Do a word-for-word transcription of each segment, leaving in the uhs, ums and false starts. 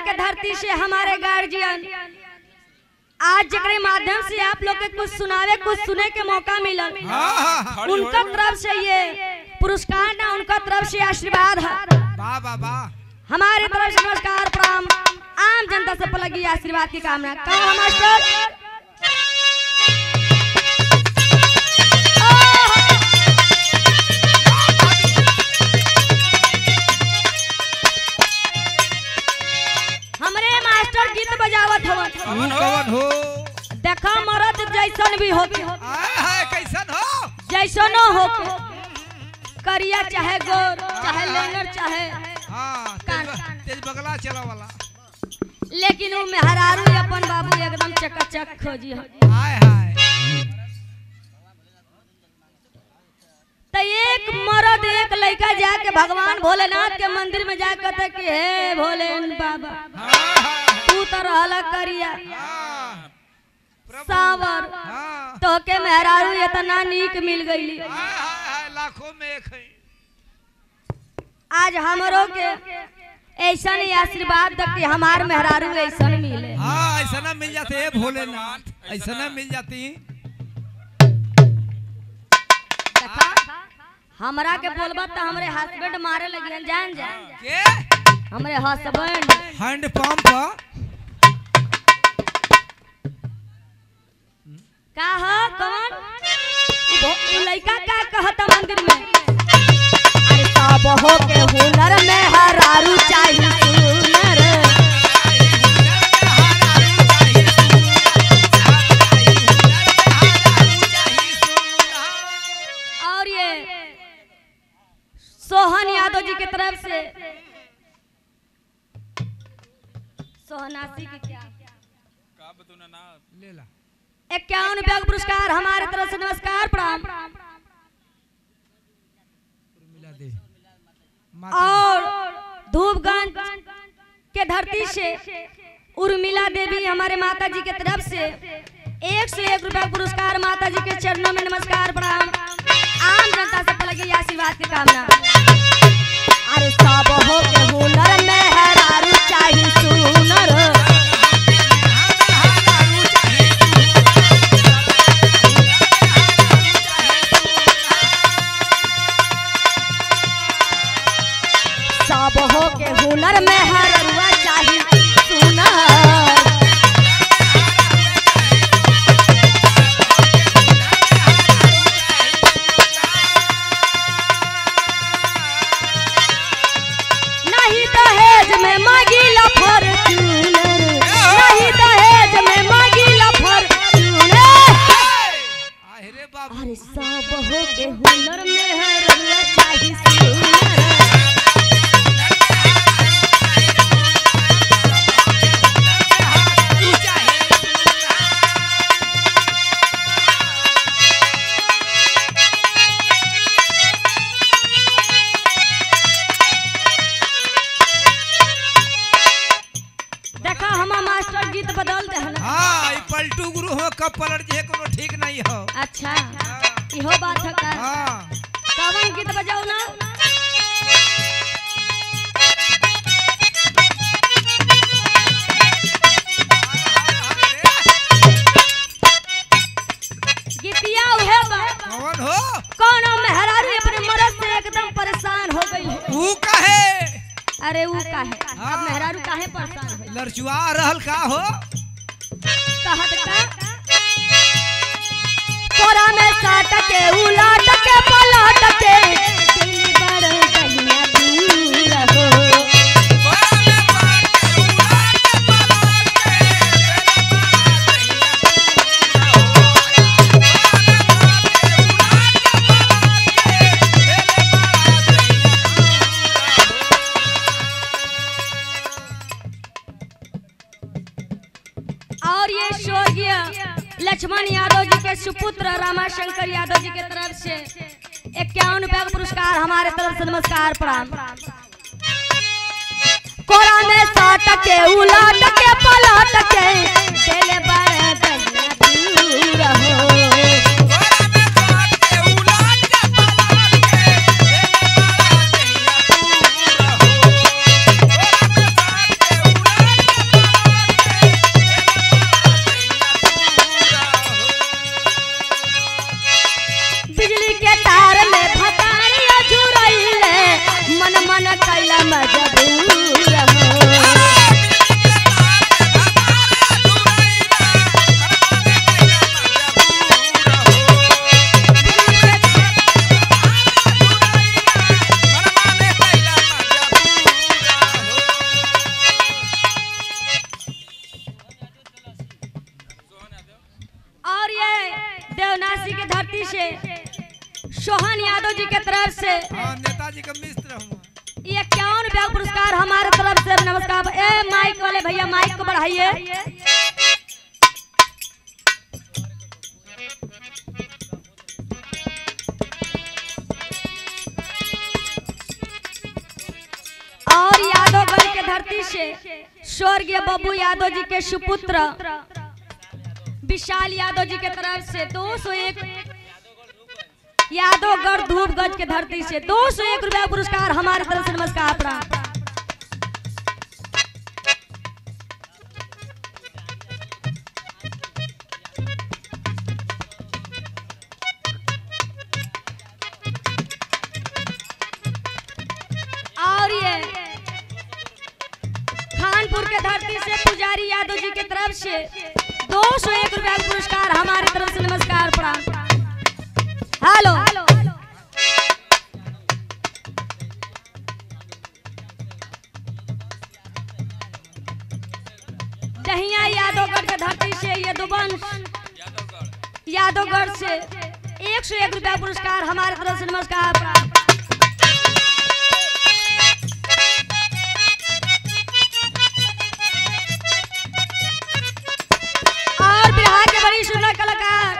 के धरती से हमारे गार्जियन आज जकरे माध्यम से आप लोग के कुछ सुनावे कुछ सुने के मौका मिलल, उनका तरफ से ये पुरस्कार ना उनका तरफ से आशीर्वाद है। वाह वाह वाह। हमारे तरफ से नमस्कार प्रणाम, आम जनता से पलगी आशीर्वाद की कामना। कहो मास्टर हमरे मास्टर गीत बजावत हवन। कौन कौन हो? देखा मरद जैसन भी हो कैसन हो जैसनो हो करिया चाहे गोर चाहे लेंगर चाहे हाँ, तेज, तेज बगला चला वाला, लेकिन वो मेहरारू अपन बाबू एकदम चकाचक खोजी हो। हाय हाय। तो एक मर्द एक लड़का जाके भगवान भोलेनाथ के मंदिर में जा कहते कि हे भोले बाबा तू तो रहला करिया सावर तो के मेहरारू इतना नीक मिल गई, लाखों में एक है। आज हमरों के ऐसा नहीं आशीर्वाद दे कि हमार मेहरारू ऐसा मिले। हाँ ऐसा ना मिल जाते है भोलेनाथ, ऐसा ना मिल जाती। हमरा के बोलबा तो हमरे हस्बैंड मारे लगियन जान जा के हमरे हस्बैंड हैंड पंप का है कौन वो लड़का का कहता मंदिर में अरे सब हो के हुनर में हरारू चाहिए सुनर। और ये सोहन यादव जी की तरफ से सोहनासी की क्या का बतूना ना ले ला इक्यावन रुपया का पुरस्कार हमारे तरफ से नमस्कार प्रणाम। और धूपगंज के धरती से उर्मिला देवी हमारे माता जी के तरफ से एक से एक रुपया पुरस्कार, माता जी के चरणों में नमस्कार प्रणाम, आम जनता से पलगी आशीर्वाद की कामना। अरे सब हो के हुनर में हरारू चाहिए सुनर। सब हो के हुनर में हररुआ चाहिए सुनर। नहीं दहेज में मांगीला फॉर्च्यूनर, नहीं दहेज में मांगीला फॉर्च्यूनर। अरे सब हो के हुनर में हररुआ चाहिए सुनर। देखा हमारा मास्टर गीत बदल दे है। हाँ ये पलटू गुरु हो कब पलट जे कोनो ठीक नहीं हो। अच्छा इहो बात है का। हाँ कौन गीत बजाओ ना गीतिया उहे बा। कौन हो? कौन मेहरारू अपने मर्द से एकदम परेशान हो गई है। वो काहे? अरे वो काहे अब मेहरारू काहे परेशान है? लड़चुआ रहल का हो? कहत का कोरा में साट के उलाट के पलट के दिल बड़ गलिया दूर हो। और ये स्वर्गीय लक्ष्मण यादव जी के सुपुत्र रामाशंकर यादव जी के तरफ से इक्यावन रुपया का पुरस्कार हमारे तरफ से नमस्कार प्रणाम। कोरा में साट के उलाट के पलट के दिल बड़ गलिया दूर हो। नमस्कार। ए माइक वाले भैया माइक को बढ़ाइए। और यादवगढ़ के धरती से स्वर्गीय बब्बू यादव जी के सुपुत्र विशाल यादव जी के तरफ से दो सौ एक यादवगढ़ धूपगंज के धरती से दो सौ एक रुपया पुरस्कार हमारे तरफ से नमस्कार प्रणाम। और ये खानपुर के धरती से पुजारी यादव जी की तरफ से दो सौ एक रुपया पुरस्कार हमारी तरफ से नमस्कार प्रणाम। हेलो दहिया यादवगढ़ के धरती से ये दुबंश यादवगढ़ से एक सौ एक रुपया पुरस्कार हमारी तरफ से नमस्कार प्रणाम। और बिहार के बड़ी सुंदर कलाकार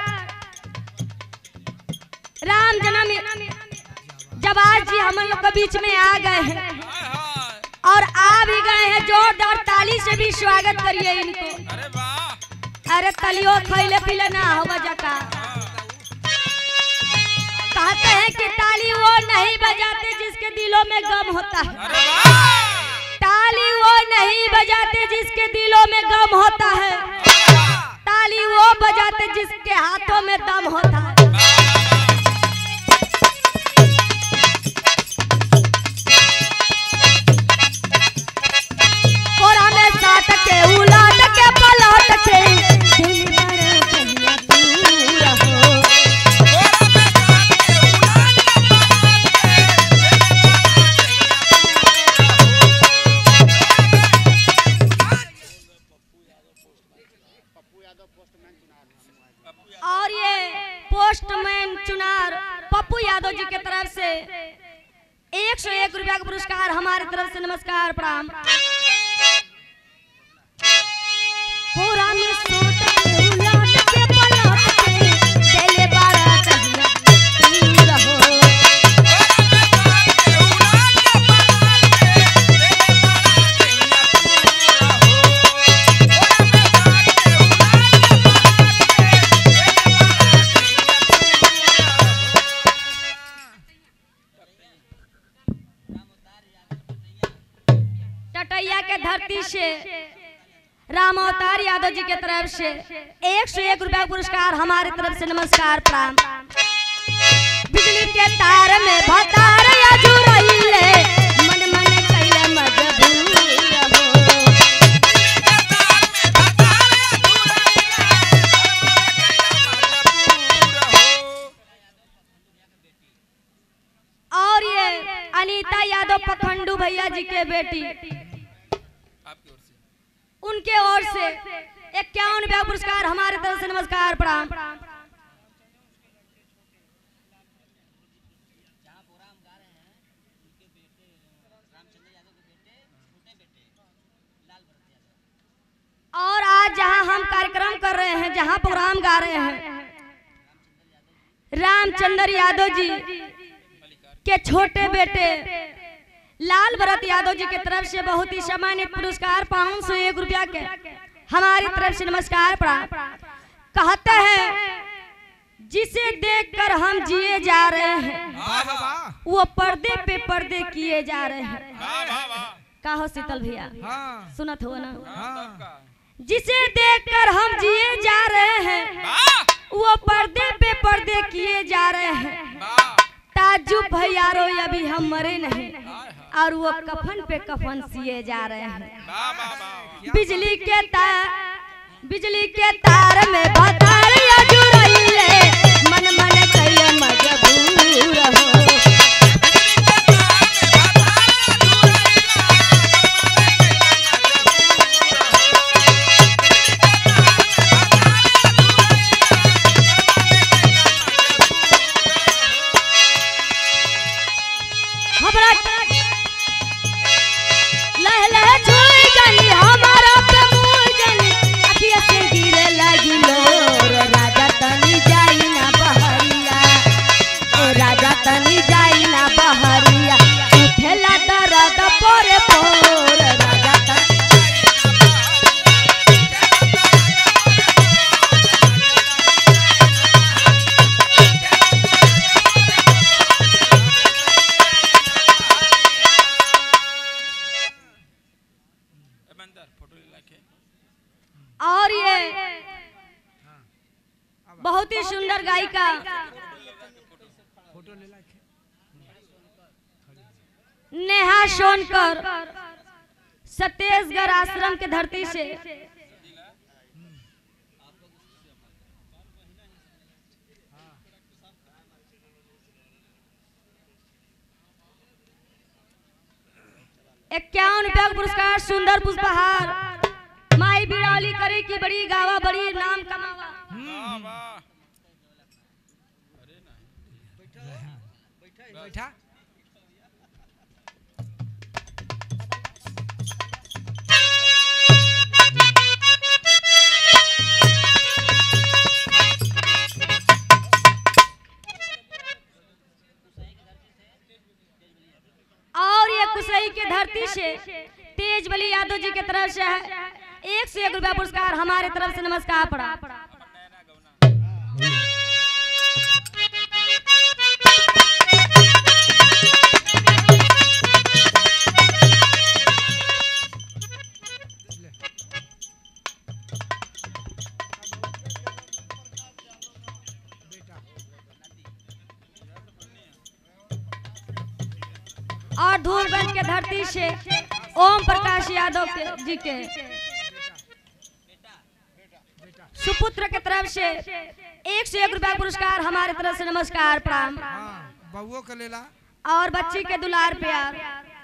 राम जन्म जब आज जी हम लोग के बीच में आ गए हैं और आ भी गए हैं, जोरदार ताली से भी स्वागत करिए इनको। अरे वाह, अरे तलियो खैले पीले ना हो बजाका। कहते हैं कि ताली वो नहीं बजाते जिसके दिलों में गम होता है। अरे वाह, ताली वो नहीं बजाते जिसके दिलों में गम होता है। ताली वो बजाते जिसके हाथों में दम होता है। और हमें साथ के उलाट के पलट के दिल भर कहिया तू रहो। और ये पोस्टमैन चुनार पप्पू यादव जी के तरफ से एक सौ एक रुपया का पुरस्कार हमारे तरफ से नमस्कार प्रणाम। पूरा में सूट के उलाट के पलट के चले बारा कहिया तू रहो। टटैया के धरती से राम अवतार यादव जी के तरफ से एक सौ एक रुपया पुरस्कार हमारे तरफ से नमस्कार प्रणाम। बिजली के तार में भतार अजुरइले मन मन कइले मजबूर हो। और ये अनीता यादव पखंडू भैया जी के बेटी, उनके ओर से इक्यावन रुपया पुरस्कार हमारे तरफ से नमस्कार प्रणाम। और आज जहां हम कार्यक्रम कर रहे हैं, जहां प्रोग्राम गा रहे हैं, रामचंद्र यादव जी के छोटे बेटे लाल भरत यादव जी की तरफ से बहुत ही सम्मानित पुरस्कार पाँच सौ एक रुपया के हमारी तरफ से नमस्कार प्रणाम। कहते हैं जिसे देखकर हम जिए जा रहे हैं वो पर्दे पे पर्दे किए जा रहे हैं। कहो शीतल भैया, सुनत हो ना? जिसे देखकर हम जिए जा रहे हैं वो पर्दे पे पर्दे किए जा रहे हैं। ताजुब भैया रो अभी हम मरे नहीं और वो कफन पे कफन सिए जा रहे हैं। बिजली के तार बिजली के तार में भतार अजुरइले मन मन कइले मजबूर हो। लह लह और ये बहुत ही सुंदर गायिका नेहा सोनकर छत्तीसगढ़ आश्रम के धरती से इक्यावन रुपया पुरस्कार सुंदर पुष्पहार माई बिराली करे की बड़ी गावा बड़ी नाम कमावा। बैठा और ये कुसई के धरती से तेज बली यादव जी की तरफ से है एक से एक रुपया पुरस्कार हमारे तरफ से नमस्कार पड़ा। और धूलगंज के धरती से ओम प्रकाश यादव के जी के सुपुत्र के तरफ से एक से एक रुपया पुरस्कार हमारे तरफ से नमस्कार प्रणाम। बउओ के लेला और बच्ची के दुलार प्यार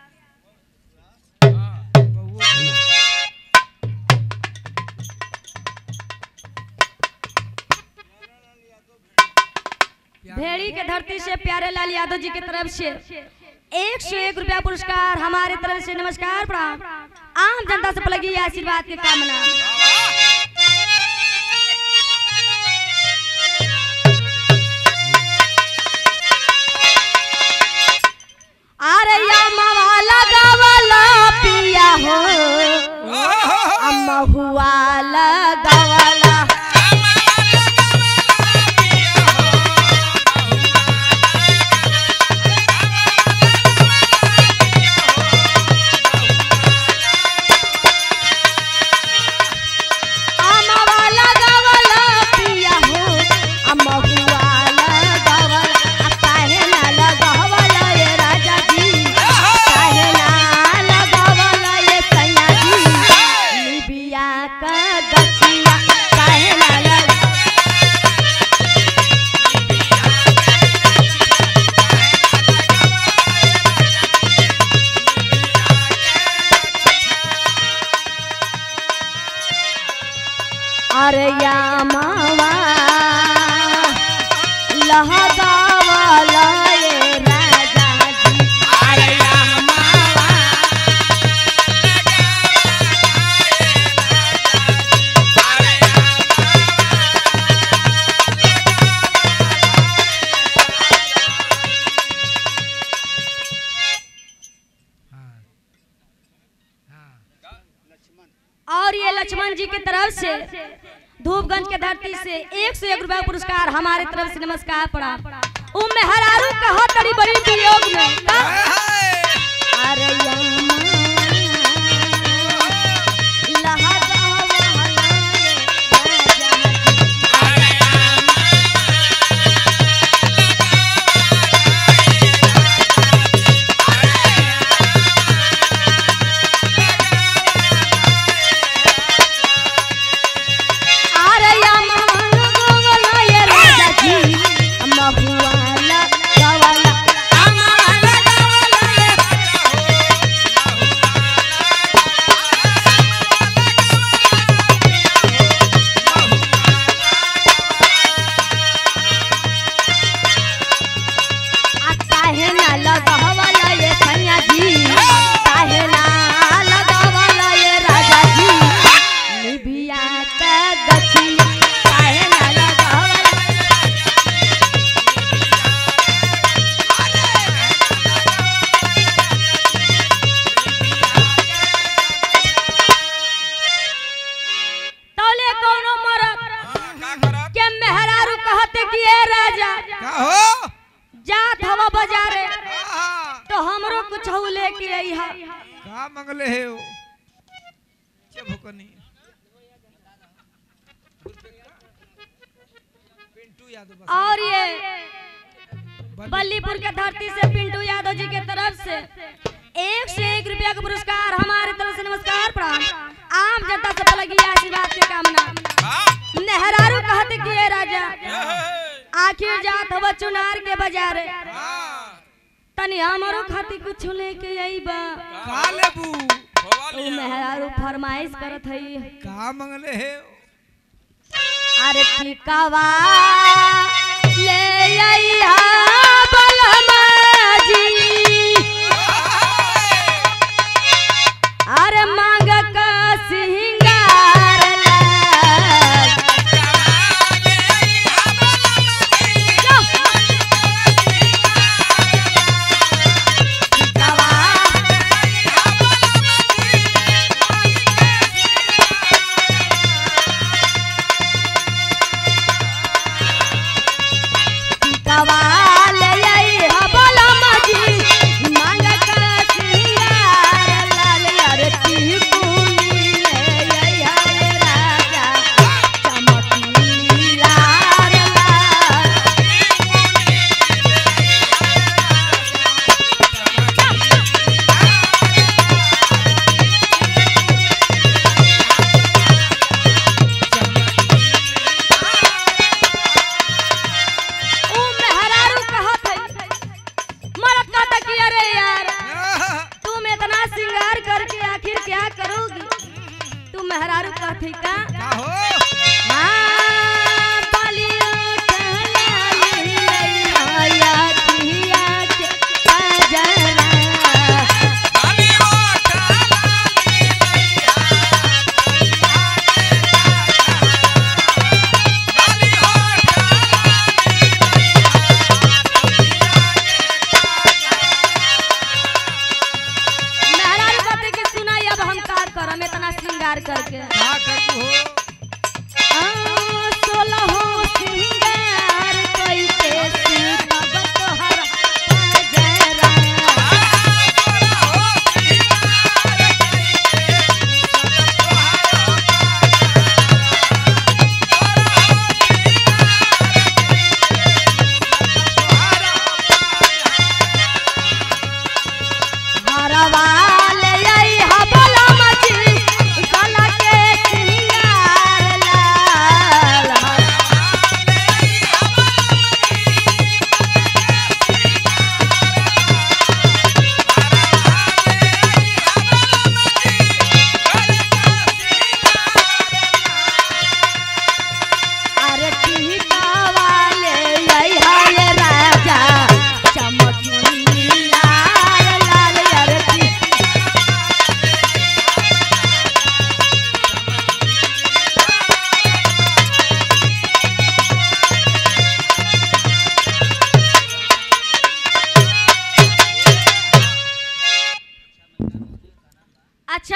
भेड़ी के धरती से प्यारे लाल यादव जी की तरफ से एक सौ एक रुपया पुरस्कार हमारे तरफ से नमस्कार प्रणाम। आम जनता से पलगी आशीर्वाद की कामना। अरे अम्मा लगावला पिया हो अम्मा हुआ लगावला अरे या मावा लहगावला ये राजा जी अरे या मावा और ये लक्ष्मण जी की तरफ से धूपगंज के धरती से एक सौ एक रुपया पुरस्कार हमारे तरफ से नमस्कार पड़ा। उम्मे हरारू कहो तड़ी बड़ी वियोग में अरे कुछ लेके आई है का मंगले है वो क्या भुकनी पिंटू यादव और ये बल्लीपुर के धरती से पिंटू यादव जी के तरफ से एक से एक रुपया का पुरस्कार हमारी तरफ से नमस्कार प्रणाम। आम जनता से लगी आशीर्वाद की कामना। नेहरारू कहते कि ये राजा आखिर जात हवा चुनार के बाजारे तनी हमारो खातिर कुछ लेके आईबा का लेबू ओ मेहरारू फरमाइश करत हई का मंगले है अरे टिकावा ले आईहा बलमा जी अरे मांग का सिंगार लाल टिकावा टिकावा ले आईहा बलमा जी मांग का सिंगार लाल अरे टिकुली ले आईहा राजा चमकीला रे लाल ऊ मेहरारू कहत है मरद कहता कि अरे यार तुम इतना श्रृंगार करके आखिर क्या करोगी तू मेहरारू कहती का का हो हाँ, बालियों टहलाली लैया किया के सजना। मेहरारू कहते कि सुनाई अब हम का करम इतना श्रृंगार करके का करबू हो